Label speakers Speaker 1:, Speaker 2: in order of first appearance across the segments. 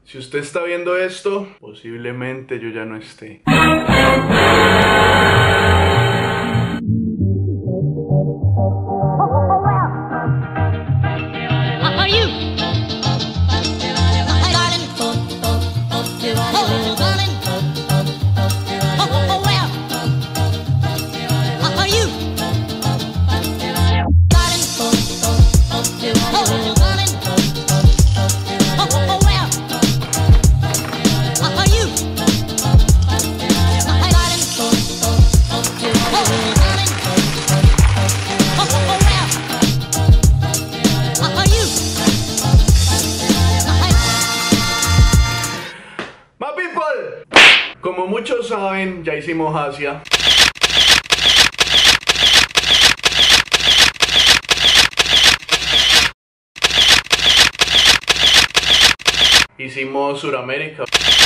Speaker 1: Si usted está viendo esto, posiblemente yo ya no esté. Como muchos saben, ya hicimos Asia. Hicimos Suramérica.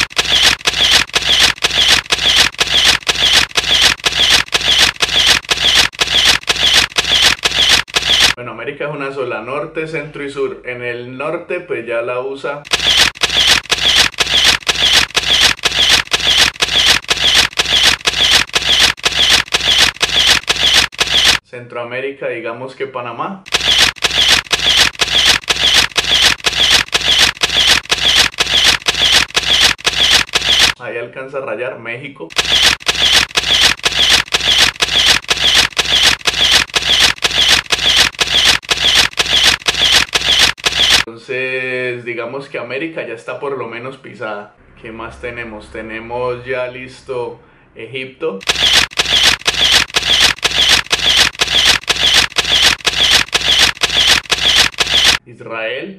Speaker 1: Bueno, América es una sola, norte, centro y sur. En el norte pues ya la USA. Centroamérica, digamos que Panamá. Ahí alcanza a rayar México. Entonces, digamos que América ya está por lo menos pisada. ¿Qué más tenemos? Tenemos ya listo Egipto. Israel.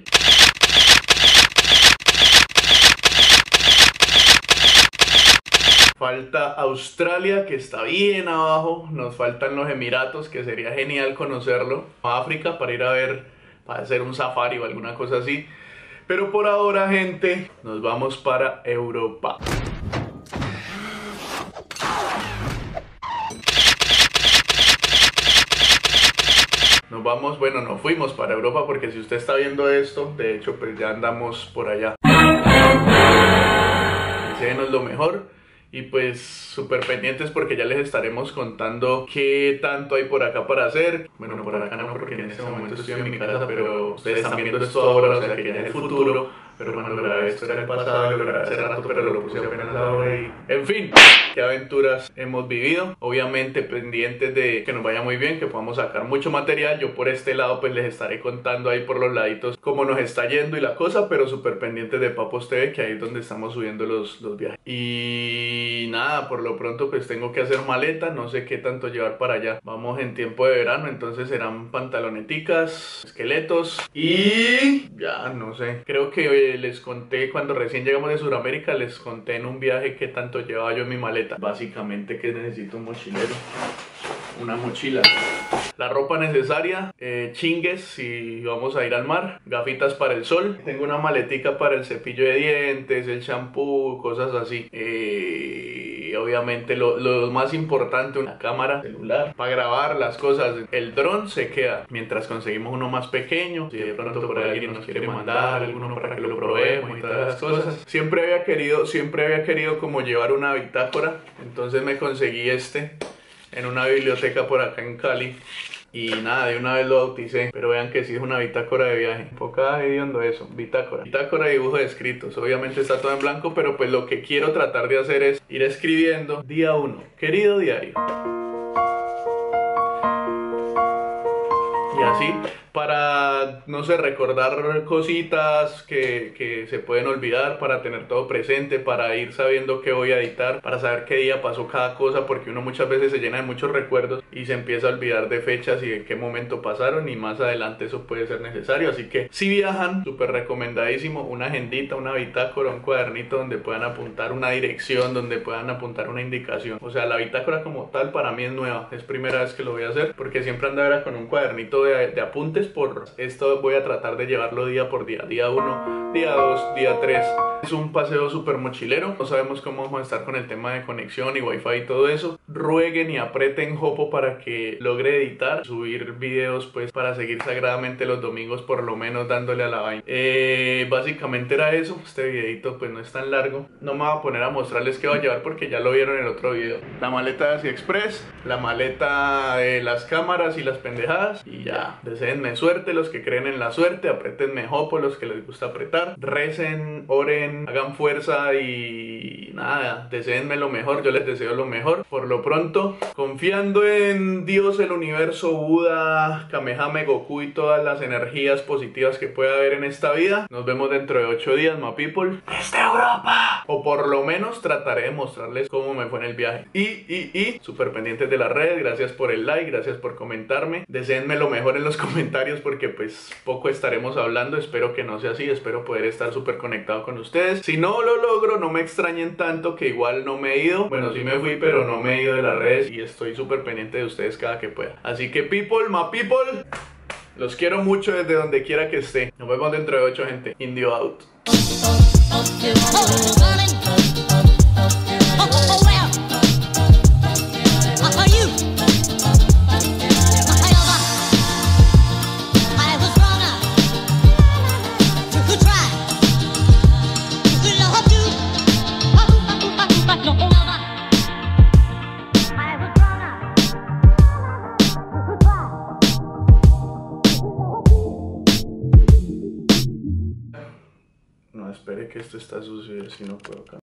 Speaker 1: Falta Australia, que está bien abajo. Nos faltan los Emiratos, que sería genial conocerlo. África para ir a ver, para hacer un safari o alguna cosa así. Pero por ahora, gente, nos vamos para Europa. Nos vamos, bueno, nos fuimos para Europa porque si usted está viendo esto, de hecho pues ya andamos por allá. Deséenos lo mejor y pues súper pendientes porque ya les estaremos contando qué tanto hay por acá para hacer. Bueno, por acá no porque en este momento estoy en mi casa, pero ustedes están viendo esto ahora, o sea que ya es el futuro. Pero bueno, lo grabé, esto era el pasado, lo grabé hace rato, pero lo puse apenas ahora y... En fin, qué aventuras hemos vivido. Obviamente pendientes de que nos vaya muy bien, que podamos sacar mucho material. Yo por este lado pues les estaré contando ahí por los laditos cómo nos está yendo y la cosa, pero súper pendientes de Papos TV, que ahí es donde estamos subiendo los viajes. Y nada, por lo pronto pues tengo que hacer maleta, no sé qué tanto llevar para allá. Vamos en tiempo de verano, entonces serán pantaloneticas, esqueletos y ya no sé. Creo que les conté cuando recién llegamos de Sudamérica, les conté en un viaje qué tanto llevaba yo en mi maleta. Básicamente que necesito un mochilero, una mochila, la ropa necesaria, chingues si vamos a ir al mar, gafitas para el sol, tengo una maletica para el cepillo de dientes, el shampoo, cosas así. Obviamente lo más importante, una cámara celular para grabar las cosas. El dron se queda mientras conseguimos uno más pequeño, si de pronto por ahí alguien nos quiere mandar alguno para que lo probemos y todas las cosas. Siempre había querido como llevar una bitácora, entonces me conseguí en una biblioteca por acá en Cali. Y nada, de una vez lo bauticé. Pero vean que sí es una bitácora de viaje. Enfocada viendo eso, bitácora. Bitácora de dibujo de escritos. Obviamente está todo en blanco, pero pues lo que quiero tratar de hacer es ir escribiendo día 1. Querido diario. Y así, para, no sé, recordar cositas que se pueden olvidar, para tener todo presente, para ir sabiendo qué voy a editar, para saber qué día pasó cada cosa, porque uno muchas veces se llena de muchos recuerdos y se empieza a olvidar de fechas y de qué momento pasaron, y más adelante eso puede ser necesario. Así que si viajan, súper recomendadísimo, una agendita, una bitácora, un cuadernito donde puedan apuntar una dirección, donde puedan apuntar una indicación. O sea, la bitácora como tal para mí es nueva, es primera vez que lo voy a hacer, porque siempre andaba con un cuadernito de apuntes. Por esto voy a tratar de llevarlo día por día. Día 1, día 2, día 3. Es un paseo súper mochilero. No sabemos cómo vamos a estar con el tema de conexión y wifi y todo eso. Rueguen y aprieten Jopo para que logre editar, subir videos, pues para seguir sagradamente los domingos por lo menos dándole a la vaina. Básicamente era eso. Este videito pues no es tan largo. No me voy a poner a mostrarles qué va a llevar porque ya lo vieron en el otro video. La maleta de AsiExpress, la maleta de las cámaras y las pendejadas, y ya. Deseenme suerte los que creen en la suerte, apretenme Jopo los que les gusta apretar, recen, oren, hagan fuerza y nada, deseenme lo mejor. Yo les deseo lo mejor. Por lo pronto, confiando en Dios, el universo, Buda, Kamehame, Goku y todas las energías positivas que pueda haber en esta vida, nos vemos dentro de 8 días, my people, desde Europa. O por lo menos trataré de mostrarles cómo me fue en el viaje. Y súper pendientes de las redes. Gracias por el like, gracias por comentarme. Deseenme lo mejor en los comentarios porque pues poco estaremos hablando. Espero que no sea así, espero poder estar súper conectado con ustedes. Si no lo logro, no me extrañen tanto, que igual no me he ido. Bueno, sí me fui, pero no me he ido de las redes y estoy súper pendiente de ustedes cada que pueda. Así que people, my people, los quiero mucho desde donde quiera que esté. Nos vemos dentro de 8, gente. Indio out. No, espere que esto está sucio y así no puedo cambiar.